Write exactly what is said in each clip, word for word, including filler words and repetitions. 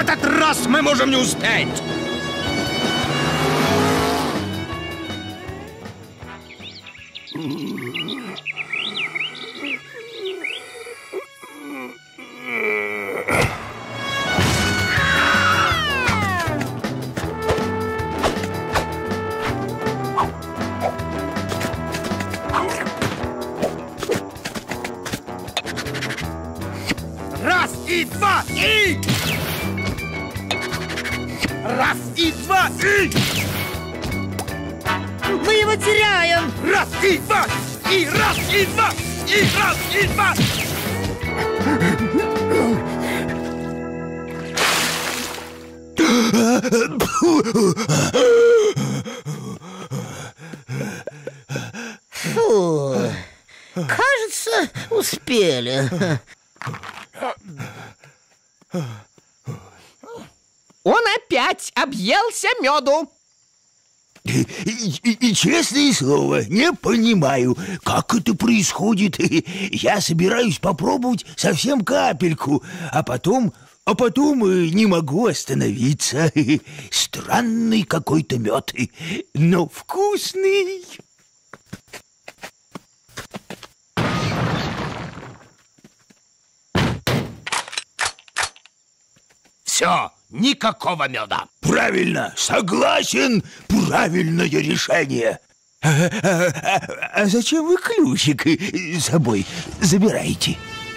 этот раз мы можем не успеть. Раз и два и... Раз и два и... Мы его теряем! Раз и два и раз и два и раз и два. Фу, кажется, успели. Он опять объелся меду. И, и, и честное слово, не понимаю, как это происходит. Я собираюсь попробовать совсем капельку, а потом, а потом не могу остановиться. Странный какой-то мед, но вкусный. Все, никакого меда. Правильно, согласен, правильное решение. А, а, а, а зачем вы ключик с собой забираете?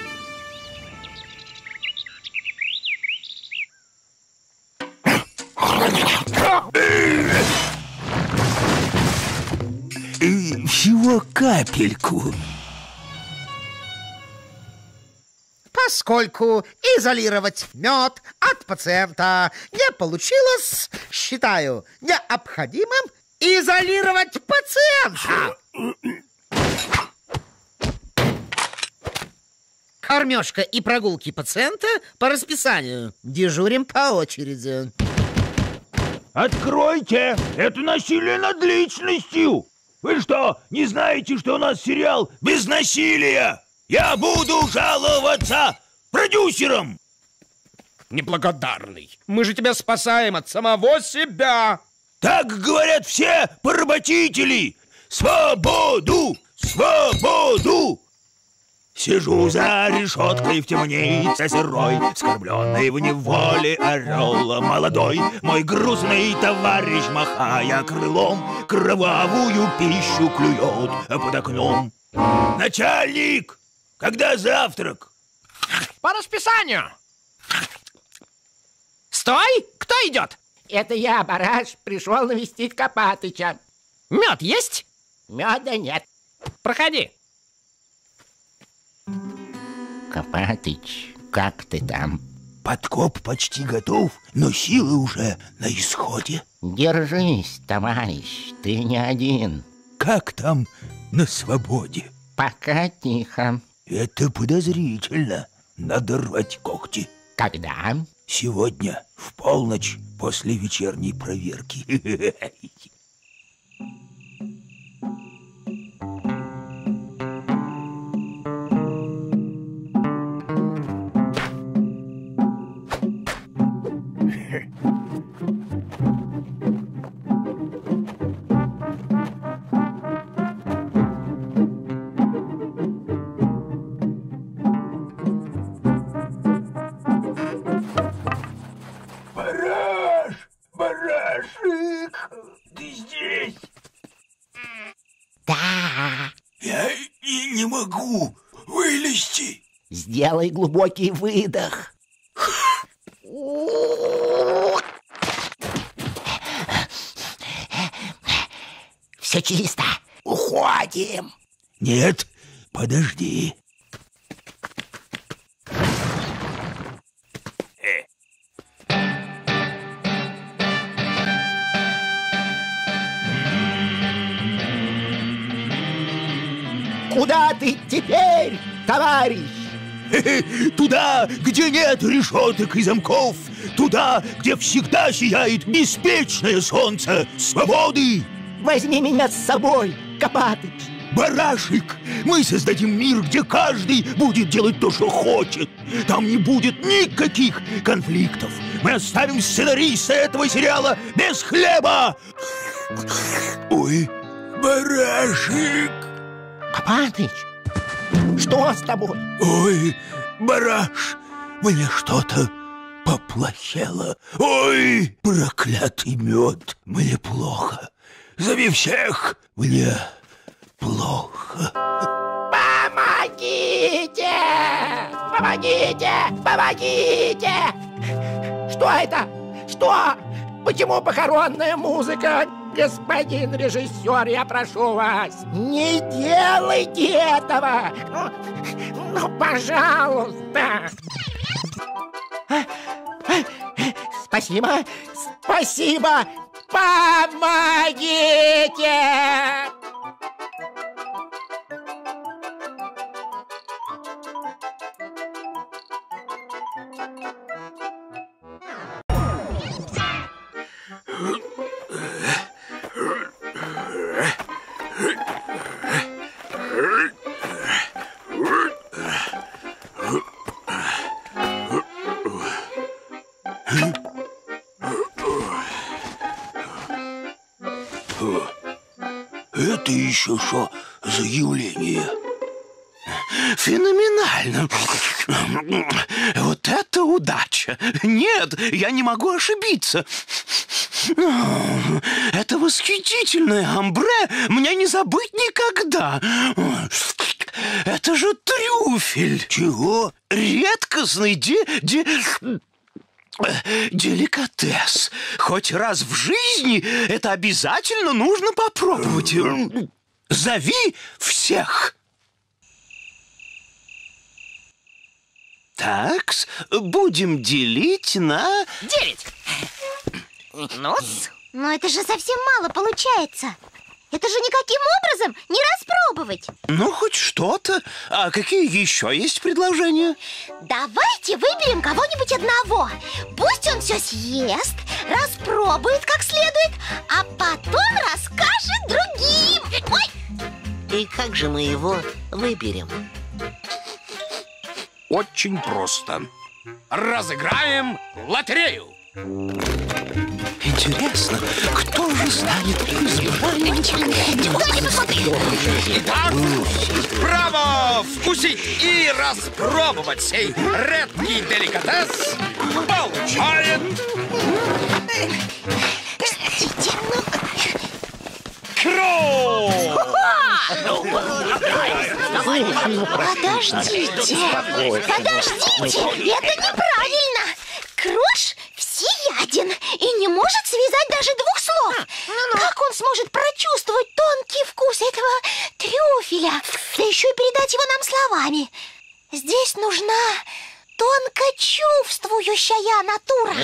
Всего капельку. Поскольку изолировать мед от пациента не получилось, считаю необходимым изолировать пациента. Кормежка и прогулки пациента по расписанию. Дежурим по очереди. Откройте! Это насилие над личностью! Вы что, не знаете, что у нас сериал без насилия? Я буду жаловаться продюсерам! Неблагодарный. Мы же тебя спасаем от самого себя. Так говорят все поработители. Свободу! Свободу! Сижу за решеткой в темнице сырой, скорбленный в неволе орел молодой. Мой грустный товарищ, махая крылом, кровавую пищу клюет под окном. Начальник! Когда завтрак? По расписанию. Стой! Кто идет? Это я, Бараш, пришел навестить Копатыча. Мед есть? Меда нет. Проходи. Копатыч, как ты там? Подкоп почти готов, но силы уже на исходе. Держись, товарищ, ты не один. Как там на свободе? Пока тихо. Это подозрительно. Надо рвать когти. Когда? Сегодня, в полночь, после вечерней проверки. Ты здесь? Да. Я и не могу вылезти. Сделай глубокий выдох. Все чисто. Уходим. Нет, подожди. Куда ты теперь, товарищ? Туда, где нет решеток и замков. Туда, где всегда сияет беспечное солнце свободы. Возьми меня с собой, Копатыч. Барашек, мы создадим мир, где каждый будет делать то, что хочет. Там не будет никаких конфликтов. Мы оставим сценариста этого сериала без хлеба. Ой, барашек. Папаныч, что с тобой? Ой, бараш, мне что-то поплохело. Ой, проклятый мед, мне плохо. Зови всех, мне плохо. Помогите! Помогите! Помогите! Что это? Что? Почему похоронная музыка? Господин режиссер, я прошу вас, не делайте этого! Ну, ну пожалуйста! Спасибо! Спасибо! Помогите! Это еще что за явление? Феноменально! Вот это удача! Нет, я не могу ошибиться. Это восхитительное амбре мне не забыть никогда. Это же трюфель. Чего? Редкостный де... де... деликатес. Хоть раз в жизни это обязательно нужно попробовать. Зови всех. Так, будем делить на... Девять! Ну-с. Но это же совсем мало получается. Это же никаким образом не распробовать. Ну, хоть что-то. А какие еще есть предложения? Давайте выберем кого-нибудь одного. Пусть он все съест, распробует как следует, а потом расскажет другим. Ой! И как же мы его выберем? Очень просто. Разыграем лотерею. Интересно, кто же станет избранным? Итак, право вкусить и распробовать сей редкий деликатес получает... Кроу! Подождите, подождите, это неправильно. Крош всеяден и не может связать даже двух слов. Как он сможет прочувствовать тонкий вкус этого трюфеля, да еще и передать его нам словами? Здесь нужна тонко чувствующая натура.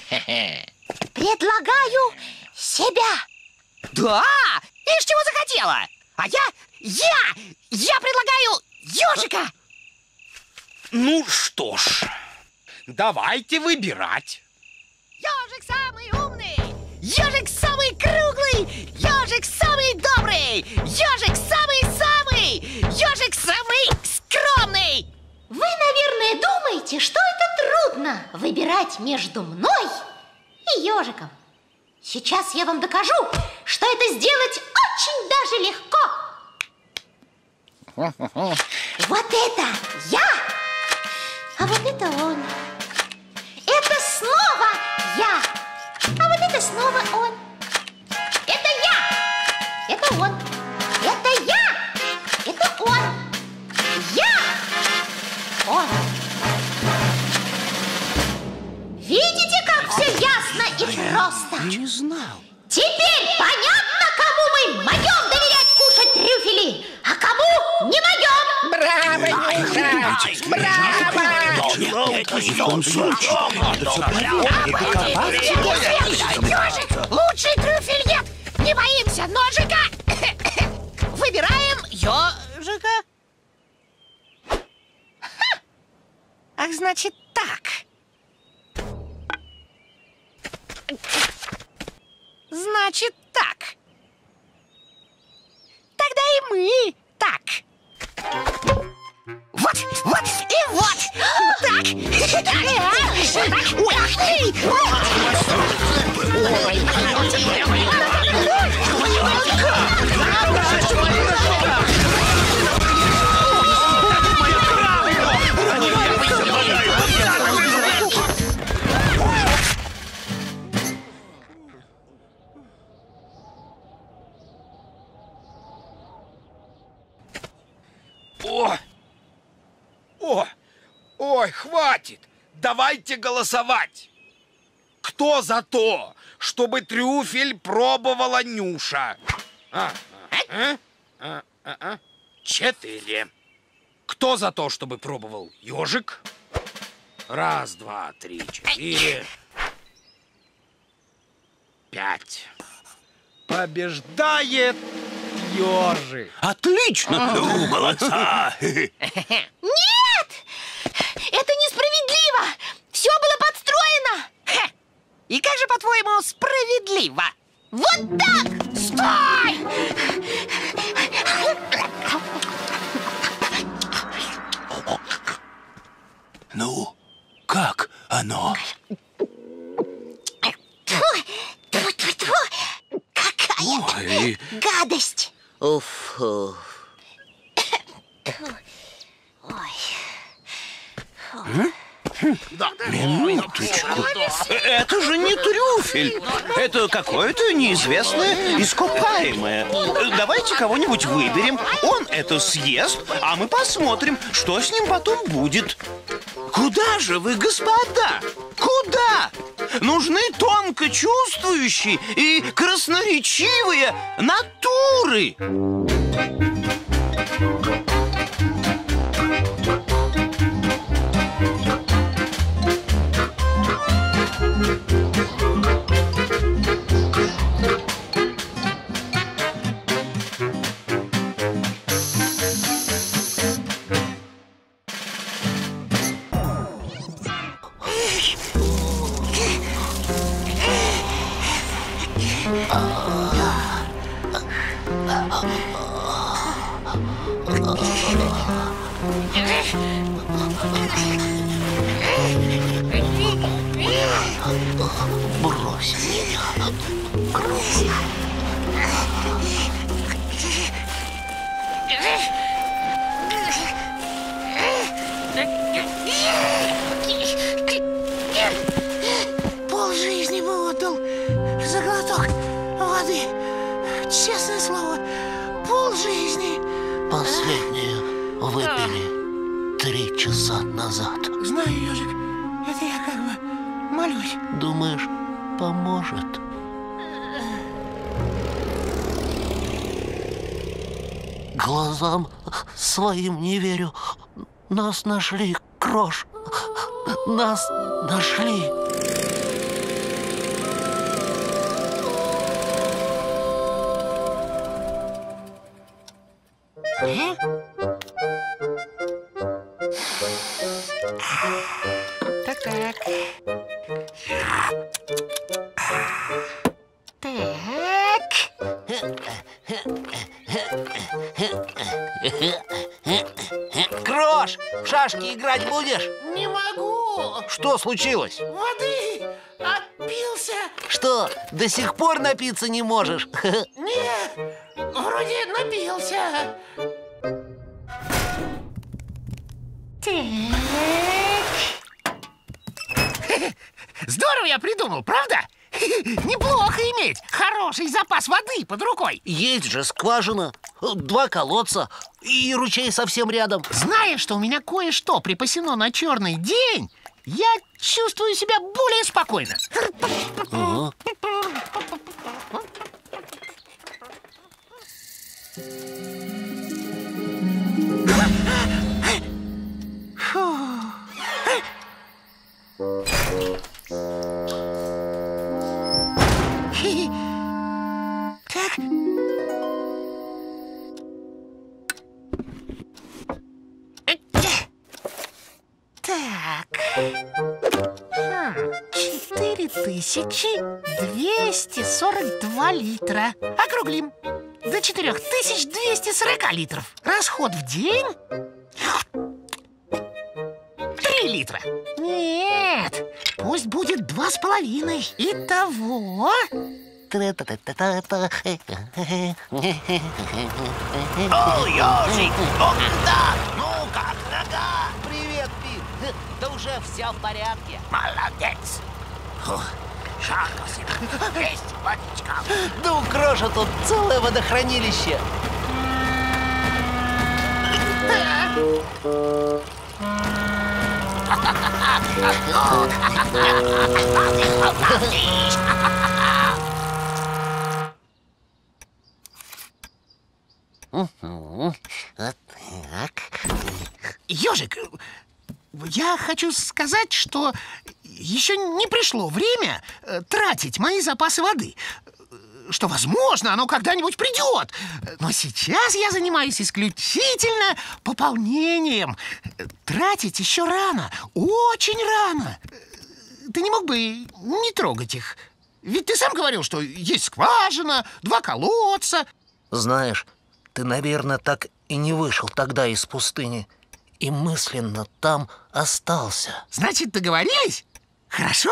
Предлагаю себя. Да! Ишь, чего захотела? А я, я, я предлагаю ежика! Ну что ж, давайте выбирать. Ежик самый умный! Ежик самый круглый! Ежик самый добрый! Ежик самый-самый! Ежик самый скромный! Вы, наверное, думаете, что это трудно выбирать между мной и ежиком. Сейчас я вам докажу, что это сделать очень даже легко. Вот это я, а вот это он. Это снова я, а вот это снова он. Это я, это он. Это я, это он. Я, он. Видите, как все ясно и просто? Не знал. Теперь понятно, кому мы можем доверять кушать трюфели, а кому не можем? Браво, Нюша! Браво! Ежик, лучший трюфельет! Не боимся ножика! Выбираем ежика. Ах, значит так. Значит так. Тогда и мы так. Вот, вот и вот. Так. О! О! Ой, хватит! Давайте голосовать! Кто за то, чтобы трюфель пробовала Нюша? А, а, а, а, а. Четыре. Кто за то, чтобы пробовал ежик? Раз, два, три, четыре. Пять. Побеждает ежик. Отлично! Ну, молодца! Нет! Это несправедливо! Все было подстроено! Ха! И как же, по-твоему, справедливо? Вот так! Стой! Ну, как оно? Тьфу-тьфу-тьфу! Какая Ой. гадость! Уф, уф. Минуточку. Это же не трюфель. Это какое-то неизвестное ископаемое. Давайте кого-нибудь выберем. Он это съест, а мы посмотрим, что с ним потом будет. Куда же вы, господа? Куда? Нужны тонко чувствующие и красноречивые натуры. Брось меня, Кровь. Пол жизни бы отдал за глоток воды. Честное слово, пол жизни. Последнее выпили три часа назад. Знаю, ежик, это я как бы молюсь. Думаешь, поможет? Глазам своим не верю. Нас нашли, Крош. Нас нашли. Так-так. Крош, в шашки играть будешь? Не могу. Что случилось? Воды отпился. Что, до сих пор напиться не можешь? Нет, вроде напился. Здорово я придумал, правда? Неплохо иметь хороший запас воды под рукой. Есть же скважина, два колодца и ручей совсем рядом. Зная, что у меня кое-что припасено на черный день, я чувствую себя более спокойно. Ага. Так. Так. Четыре тысячи двести сорок два литра. Округлим. До четырех тысяч двести сорока литров. Расход в день три три литра. Нет, пусть будет два с половиной. Итого... О, Ёжик, он так! Ну как, нога? Привет, Пит. Да уже все в порядке. Молодец. Фух, жарко себе. Есть водичка. Да у Кроша тут целое водохранилище. Вот так. Ёжик, я хочу сказать, что еще не пришло время э, тратить мои запасы воды. Что, возможно, оно когда-нибудь придет. Но сейчас я занимаюсь исключительно пополнением. Тратить еще рано, очень рано. Ты не мог бы не трогать их? Ведь ты сам говорил, что есть скважина, два колодца. Знаешь, ты, наверное, так и не вышел тогда из пустыни. И мысленно там остался. Значит, договорились? Хорошо?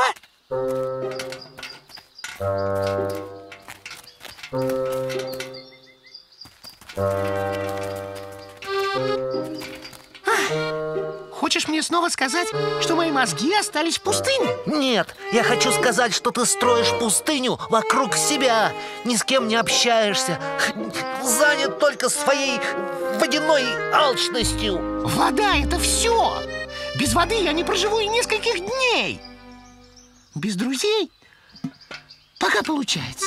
Хочешь мне снова сказать, что мои мозги остались в пустыне? Нет, я хочу сказать, что ты строишь пустыню вокруг себя. Ни с кем не общаешься. Занят только своей водяной алчностью. Вода — это все. Без воды я не проживу и нескольких дней. Без друзей пока получается.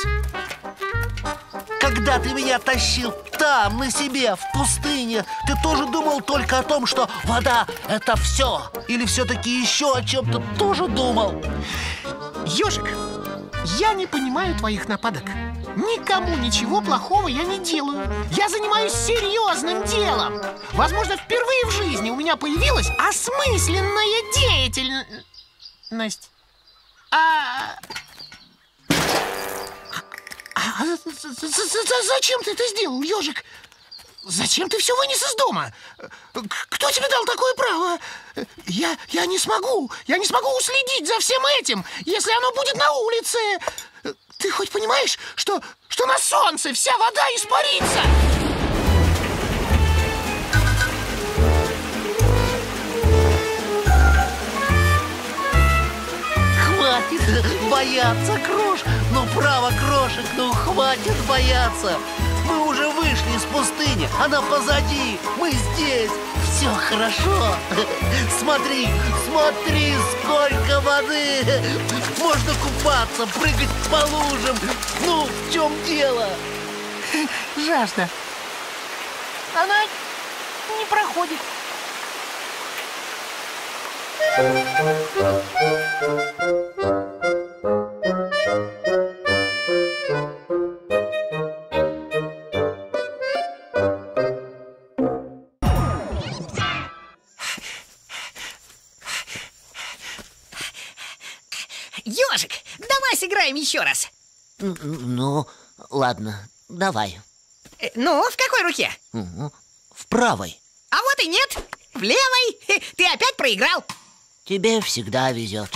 Когда ты меня тащил там, на себе, в пустыне, ты тоже думал только о том, что вода — это все? Или все-таки еще о чем-то тоже думал? Ёжик, я не понимаю твоих нападок. Никому ничего плохого я не делаю. Я занимаюсь серьезным делом. Возможно, впервые в жизни у меня появилась осмысленная деятельность. А... А зачем ты это сделал, Ёжик? Зачем ты все вынес из дома? Кто тебе дал такое право? Я, я не смогу, я не смогу уследить за всем этим, если оно будет на улице. Ты хоть понимаешь, что, что на солнце вся вода испарится? Хватит бояться, Крош. Ну, право, Крошек, ну хватит бояться. Мы уже вышли из пустыни, она позади, мы здесь. Все хорошо. Смотри, смотри, сколько воды. Можно купаться, прыгать по лужам. Ну, в чем дело? Жажда. Она не проходит. Ёжик, давай сыграем еще раз. Ну, ладно, давай. Э, Ну, в какой руке? Угу. В правой. А вот и нет. В левой. Хе, Ты опять проиграл. Тебе всегда везет.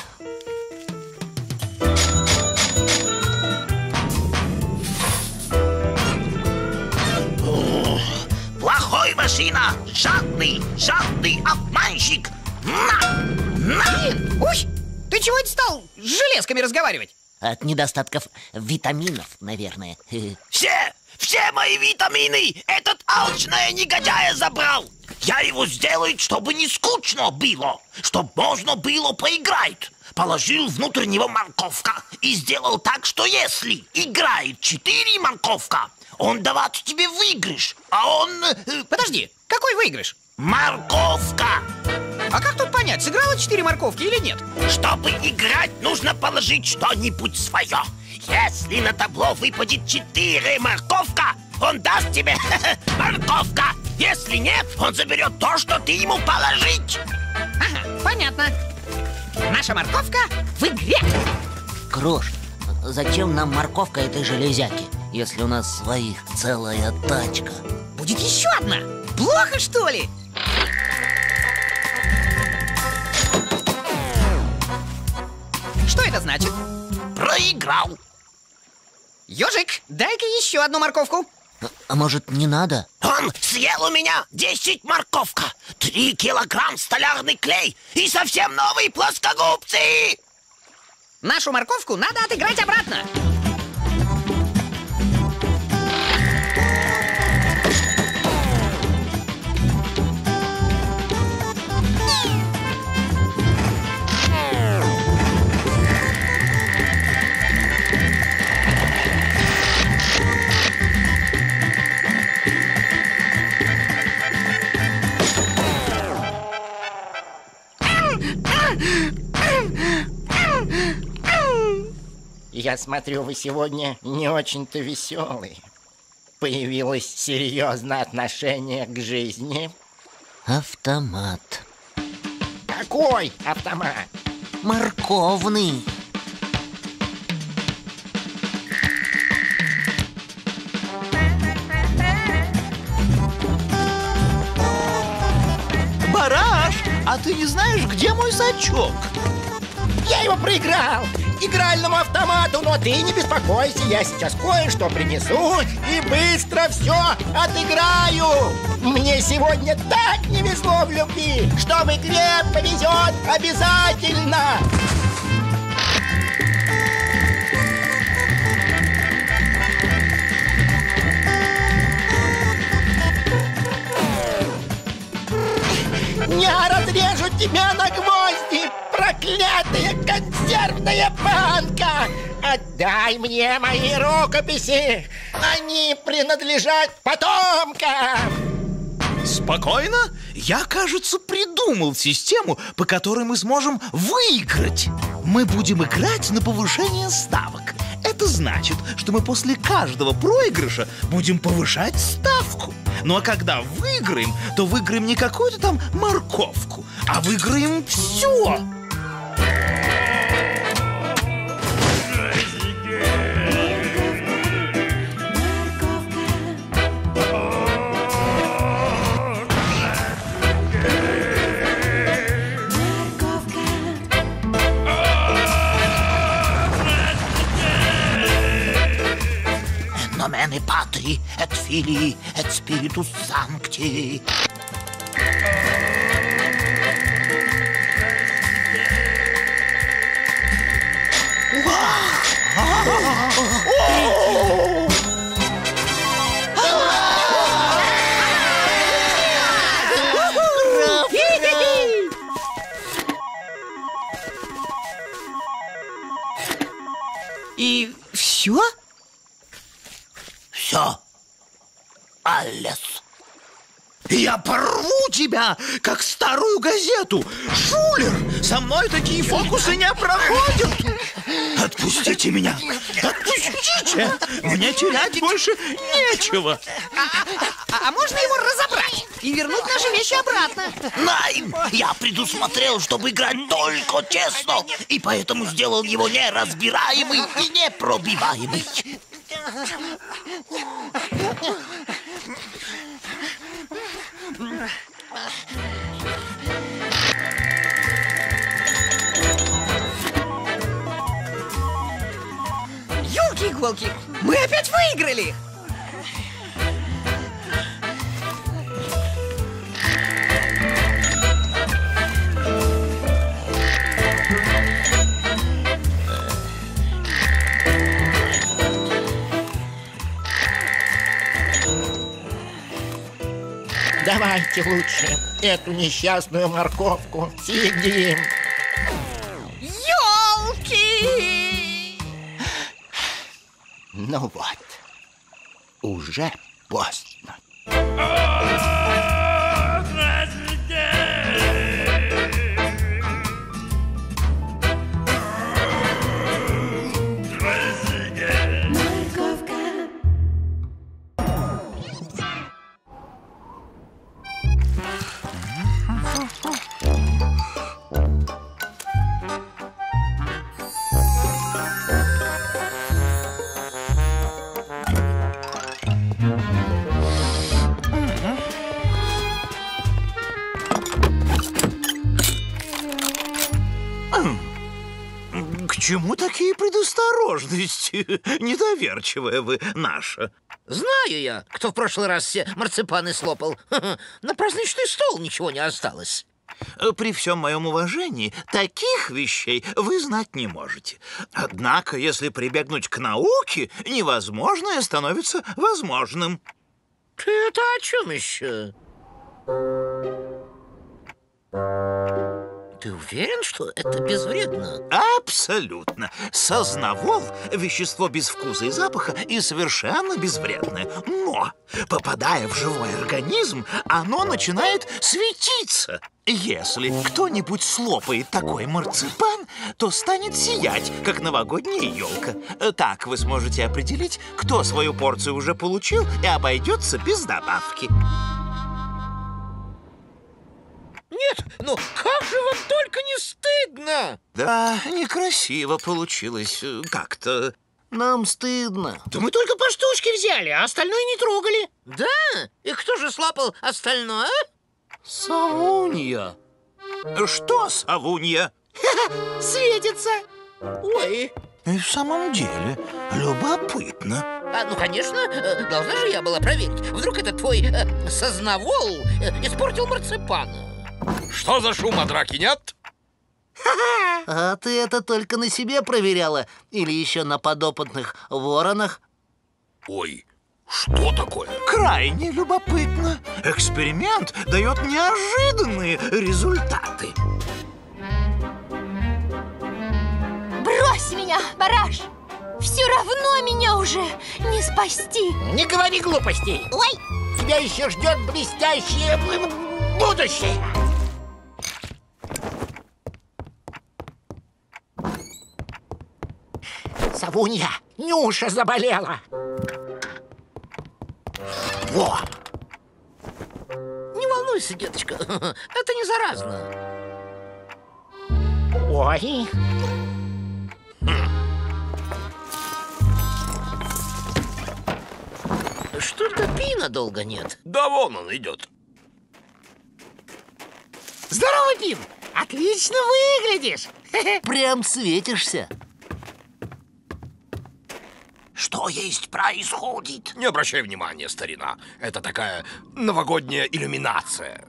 Плохой машина! Жадный! Жадный обманщик! На! На! Уй, ты чего это стал с железками разговаривать? От недостатков витаминов, наверное. Все! Все мои витамины этот алчный негодяй забрал! Я его сделаю, чтобы не скучно было, чтобы можно было поиграть. Положил внутрь него морковка и сделал так, что если играет четыре морковка, он давать тебе выигрыш, а он... э, Подожди, какой выигрыш? Морковка! А как тут понять, сыграла четыре морковки или нет? Чтобы играть, нужно положить что-нибудь свое. Если на табло выпадет четыре морковка, он даст тебе морковка. Если нет, он заберет то, что ты ему положить. Ага, понятно. Наша морковка в игре. Крош, зачем нам морковка этой железяки, если у нас своих целая тачка? Будет еще одна. Плохо, что ли? это значит? Проиграл. Ежик, дай-ка еще одну морковку. А может, не надо? Он съел у меня десять морковка, три килограмм столярный клей и совсем новые плоскогубцы. Нашу морковку надо отыграть обратно. Я смотрю, вы сегодня не очень-то веселый. Появилось серьезное отношение к жизни. Автомат. Какой автомат? Морковный. Бараш, а ты не знаешь, где мой сачок? Я его проиграл игральному автомату, но ты не беспокойся, я сейчас кое-что принесу и быстро все отыграю. Мне сегодня так не везло в любви, что в игре повезет обязательно. Я разрежу тебя на гвозди, проклятая консервная банка! Отдай мне мои рукописи! Они принадлежат потомкам! Спокойно. Я, кажется, придумал систему, по которой мы сможем выиграть. Мы будем играть на повышение ставок. Это значит, что мы после каждого проигрыша будем повышать ставку. Ну а когда выиграем, то выиграем не какую-то там морковку, а выиграем все. Nomen patri et filii et spiritus sancti. И все? Все. Аллес. Я порву тебя, как старую газету. Шулер, со мной такие фокусы не проходят. Отпустите меня. Отпустите. Мне терять больше нечего. А, а, а можно его разобрать и вернуть наши вещи обратно? Найм! Я предусмотрел, чтобы играть только честно, и поэтому сделал его неразбираемый и непробиваемый. Ёлки-иголки, мы опять выиграли! Давайте лучше эту несчастную морковку съедим. Ёлки! Ну вот, уже поздно. чему такие предосторожности? Недоверчивая вы наша. Знаю я, кто в прошлый раз все марципаны слопал. На праздничный стол ничего не осталось. При всем моем уважении, таких вещей вы знать не можете. Однако, если прибегнуть к науке, невозможное становится возможным. Ты это о чем еще? Ты уверен, что это безвредно? Абсолютно. Сознавол – вещество без вкуса и запаха и совершенно безвредное. Но, попадая в живой организм, оно начинает светиться. Если кто-нибудь слопает такой марципан, то станет сиять, как новогодняя елка. Так вы сможете определить, кто свою порцию уже получил и обойдется без добавки. Нет, ну как же вам только не стыдно? Да, некрасиво получилось как-то. Нам стыдно. Да мы только по штучке взяли, а остальное не трогали. Да? И кто же слопал остальное? Савунья. Что, Савунья? Светится. Ой. И в самом деле, любопытно. А, ну, конечно, э, должна же я была проверить. Вдруг это твой э, сознавол э, испортил марципан. Что за шум, а драки нет? А ты это только на себе проверяла? Или еще на подопытных воронах? Ой, что такое? Крайне любопытно. Эксперимент дает неожиданные результаты. Брось меня, бараш! Все равно меня уже не спасти. Не говори глупостей. Ой! Тебя еще ждет блестящее будущее. Савунья, Нюша заболела. Во! Не волнуйся, деточка, это не заразно. Ой. Что-то Пина долго нет. Да вон он идет. Здорово, Пин! Отлично выглядишь! Прям светишься. Что есть происходит? Не обращай внимания, старина. Это такая новогодняя иллюминация.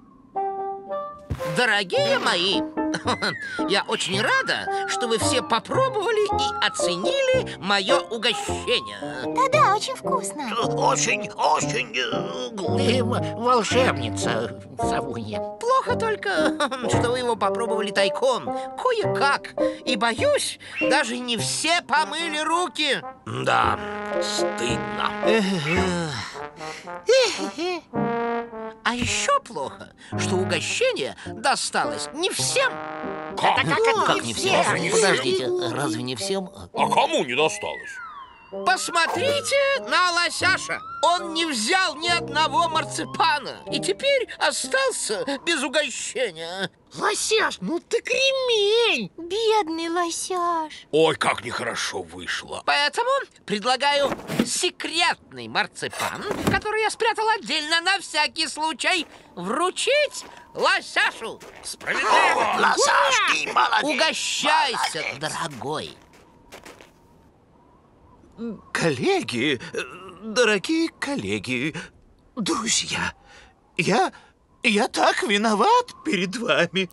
Дорогие мои, я очень рада, что вы все попробовали и оценили мое угощение. Да-да, очень вкусно. Очень, очень... Ты волшебница, Савунья. Плохо только, что вы его попробовали тайком, кое-как. И боюсь, даже не все помыли руки. Да, стыдно. А еще плохо, что угощение досталось не всем. Как? Это как это Как не всем? Разве не Подождите, разве не всем? А кому не досталось? Посмотрите на лосяша. Он не взял ни одного марципана и теперь остался без угощения. Лосяш, ну ты кремень! Бедный лосяш. Ой, как нехорошо вышло. Поэтому предлагаю секретный марципан, который я спрятал отдельно на всякий случай, вручить лосяшу. Справедливо. Лосашки, молодец! Угощайся, дорогой. Коллеги, дорогие коллеги, друзья, я... Я так виноват перед вами.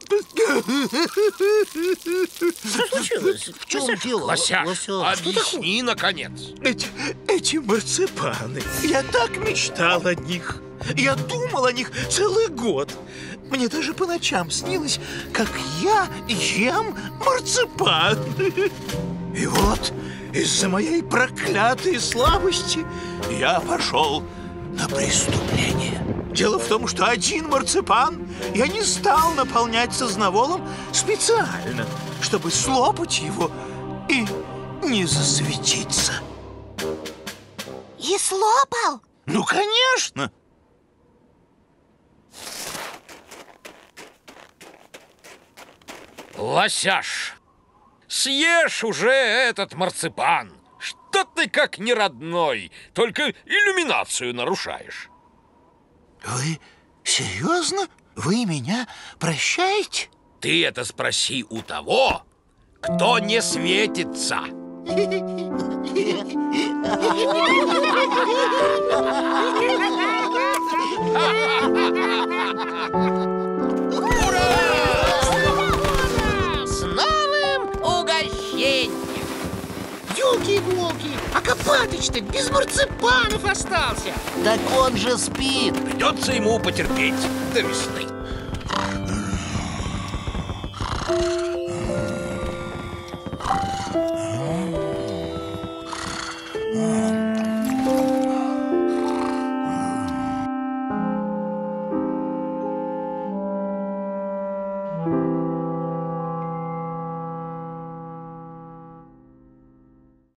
Что случилось? В чем дело? Лосяш, Лосяш, что объясни, наконец. Эти, эти марципаны, я так мечтал о них. Я думал о них целый год. Мне даже по ночам снилось, как я ем марципан. И вот из-за моей проклятой слабости я пошел на преступление. Дело в том, что один марципан я не стал наполнять сознаволом специально, чтобы слопать его и не засветиться. И слопал? Ну, конечно! Лосяш, съешь уже этот марципан. Что ты как неродной, только иллюминацию нарушаешь. Вы серьезно? Вы меня прощаете? Ты это спроси у того, кто не светится. С новым угощением! Ёлки-иголки, а Копатыч-то без марципанов остался. Так он же спит. Придется ему потерпеть до весны. А?